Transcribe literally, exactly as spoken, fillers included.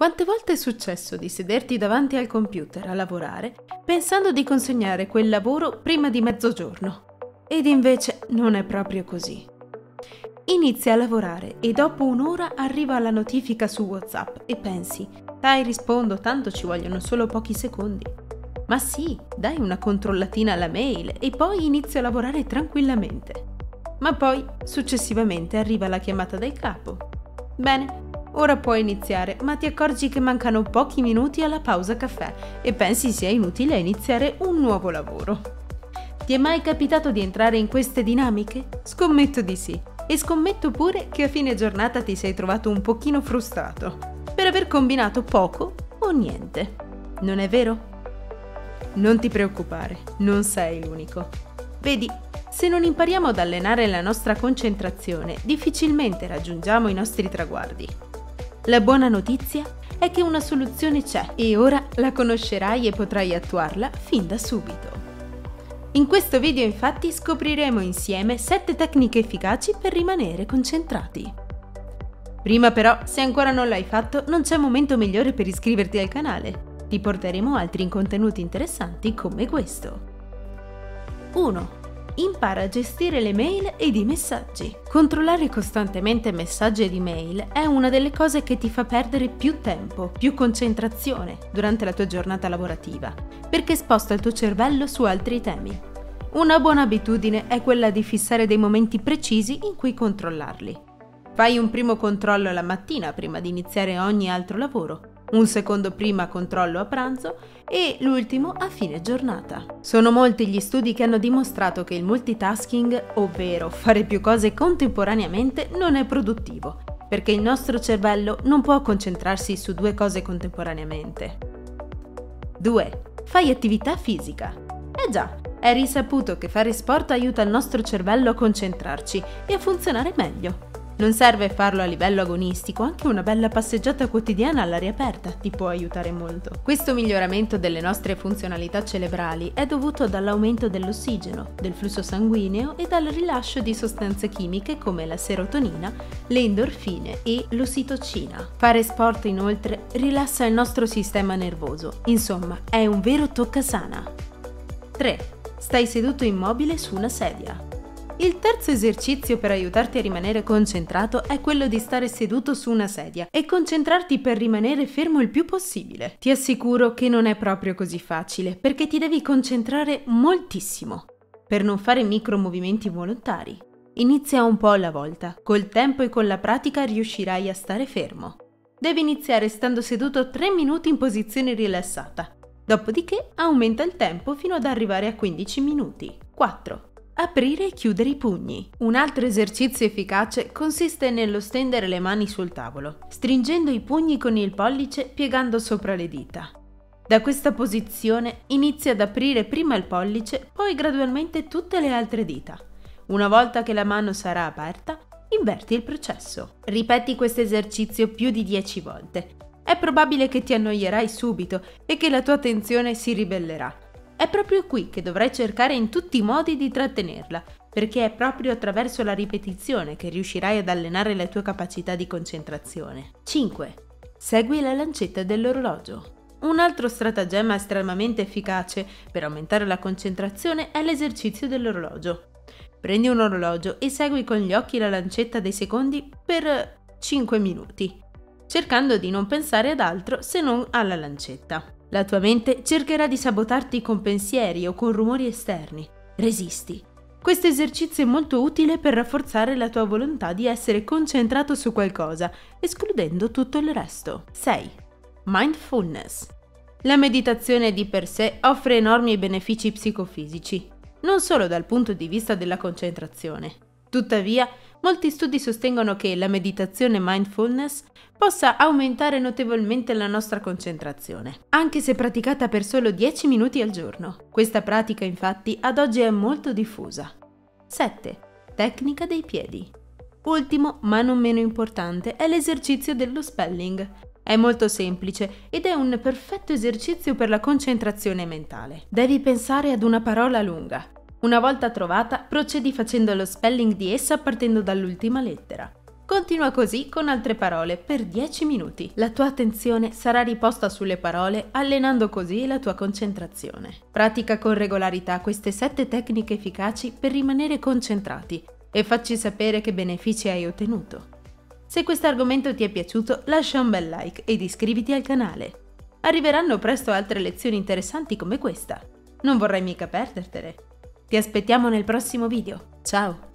Quante volte è successo di sederti davanti al computer a lavorare pensando di consegnare quel lavoro prima di mezzogiorno? Ed invece non è proprio così. Inizi a lavorare e dopo un'ora arriva la notifica su WhatsApp e pensi: dai, rispondo, tanto ci vogliono solo pochi secondi. Ma sì, dai una controllatina alla mail e poi inizi a lavorare tranquillamente. Ma poi, successivamente, arriva la chiamata del capo. Bene, ora puoi iniziare, ma ti accorgi che mancano pochi minuti alla pausa caffè e pensi sia inutile iniziare un nuovo lavoro. Ti è mai capitato di entrare in queste dinamiche? Scommetto di sì. E scommetto pure che a fine giornata ti sei trovato un pochino frustrato per aver combinato poco o niente. Non è vero? Non ti preoccupare, non sei l'unico. Vedi, se non impariamo ad allenare la nostra concentrazione, difficilmente raggiungiamo i nostri traguardi. La buona notizia è che una soluzione c'è e ora la conoscerai e potrai attuarla fin da subito. In questo video infatti scopriremo insieme sette tecniche efficaci per rimanere concentrati. Prima però, se ancora non l'hai fatto, non c'è momento migliore per iscriverti al canale. Ti porteremo altri contenuti interessanti come questo. uno. Impara a gestire le mail ed i messaggi. Controllare costantemente messaggi ed email è una delle cose che ti fa perdere più tempo, più concentrazione durante la tua giornata lavorativa, perché sposta il tuo cervello su altri temi. Una buona abitudine è quella di fissare dei momenti precisi in cui controllarli. Fai un primo controllo la mattina prima di iniziare ogni altro lavoro, un secondo prima controllo a pranzo e l'ultimo a fine giornata. Sono molti gli studi che hanno dimostrato che il multitasking, ovvero fare più cose contemporaneamente, non è produttivo, perché il nostro cervello non può concentrarsi su due cose contemporaneamente. due. Fai attività fisica. Eh già, è risaputo che fare sport aiuta il nostro cervello a concentrarci e a funzionare meglio. Non serve farlo a livello agonistico, anche una bella passeggiata quotidiana all'aria aperta ti può aiutare molto. Questo miglioramento delle nostre funzionalità cerebrali è dovuto dall'aumento dell'ossigeno, del flusso sanguigno e dal rilascio di sostanze chimiche come la serotonina, le endorfine e l'ossitocina. Fare sport inoltre rilassa il nostro sistema nervoso, insomma è un vero toccasana. tre. Stai seduto immobile su una sedia. Il terzo esercizio per aiutarti a rimanere concentrato è quello di stare seduto su una sedia e concentrarti per rimanere fermo il più possibile. Ti assicuro che non è proprio così facile, perché ti devi concentrare moltissimo per non fare micromovimenti volontari. Inizia un po' alla volta, col tempo e con la pratica riuscirai a stare fermo. Devi iniziare stando seduto tre minuti in posizione rilassata, dopodiché aumenta il tempo fino ad arrivare a quindici minuti. quattro. Aprire e chiudere i pugni. Un altro esercizio efficace consiste nello stendere le mani sul tavolo, stringendo i pugni con il pollice piegando sopra le dita. Da questa posizione inizia ad aprire prima il pollice, poi gradualmente tutte le altre dita. Una volta che la mano sarà aperta, inverti il processo. Ripeti questo esercizio più di dieci volte. È probabile che ti annoierai subito e che la tua attenzione si ribellerà. È proprio qui che dovrai cercare in tutti i modi di trattenerla, perché è proprio attraverso la ripetizione che riuscirai ad allenare le tue capacità di concentrazione. cinque. Segui la lancetta dell'orologio. Un altro stratagemma estremamente efficace per aumentare la concentrazione è l'esercizio dell'orologio. Prendi un orologio e segui con gli occhi la lancetta dei secondi per cinque minuti, cercando di non pensare ad altro se non alla lancetta. La tua mente cercherà di sabotarti con pensieri o con rumori esterni. Resisti. Questo esercizio è molto utile per rafforzare la tua volontà di essere concentrato su qualcosa, escludendo tutto il resto. sei. Mindfulness. La meditazione di per sé offre enormi benefici psicofisici, non solo dal punto di vista della concentrazione. Tuttavia, molti studi sostengono che la meditazione mindfulness possa aumentare notevolmente la nostra concentrazione, anche se praticata per solo dieci minuti al giorno. Questa pratica, infatti, ad oggi è molto diffusa. sette. Tecnica dei piedi. Ultimo, ma non meno importante, è l'esercizio dello spelling. È molto semplice ed è un perfetto esercizio per la concentrazione mentale. Devi pensare ad una parola lunga. Una volta trovata, procedi facendo lo spelling di essa partendo dall'ultima lettera. Continua così con altre parole per dieci minuti. La tua attenzione sarà riposta sulle parole, allenando così la tua concentrazione. Pratica con regolarità queste sette tecniche efficaci per rimanere concentrati e facci sapere che benefici hai ottenuto. Se questo argomento ti è piaciuto, lascia un bel like ed iscriviti al canale. Arriveranno presto altre lezioni interessanti come questa. Non vorrai mica perdertele. Ti aspettiamo nel prossimo video. Ciao!